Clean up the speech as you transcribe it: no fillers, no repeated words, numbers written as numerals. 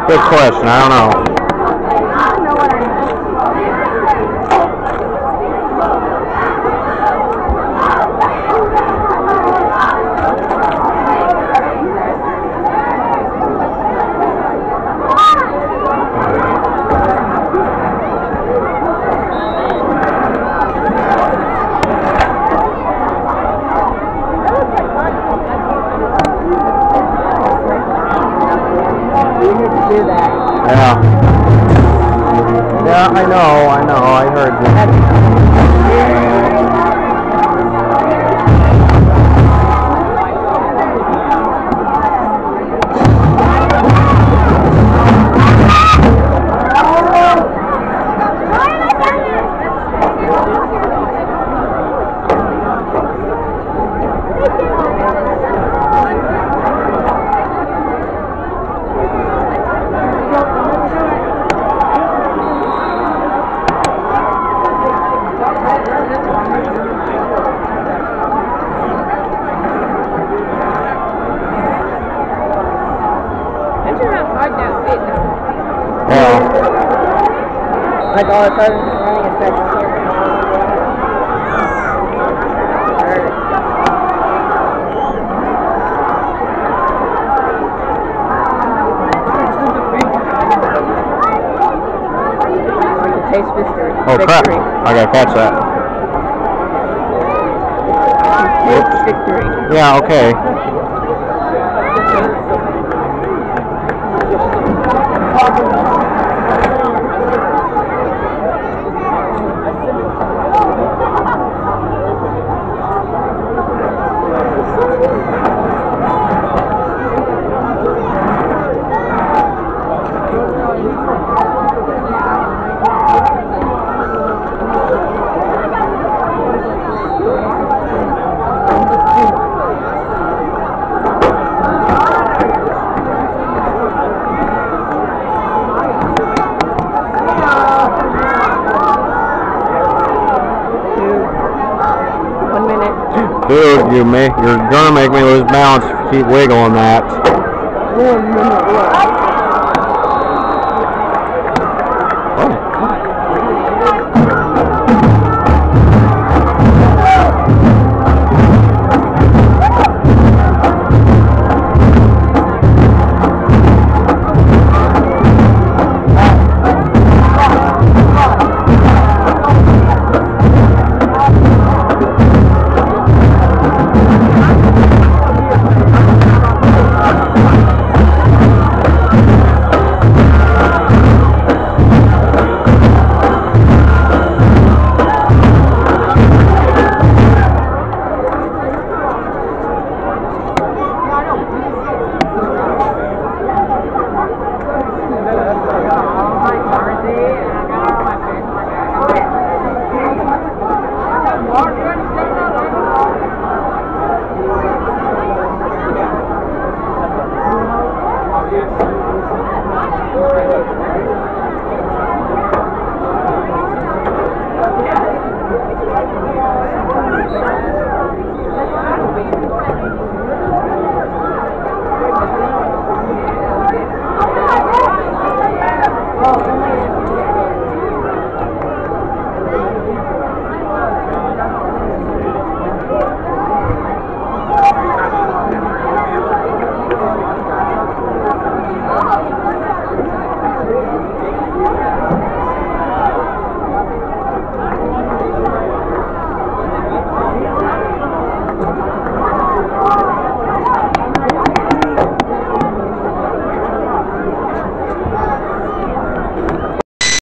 Good question. I don't know. Yeah. Yeah, I know, I heard that. Like all the cars running a second here. Taste victory. Oh crap! I gotta catch that. Taste victory. Yeah. Okay. Dude, you're gonna make me lose balance if you keep wiggling that. 1 minute left.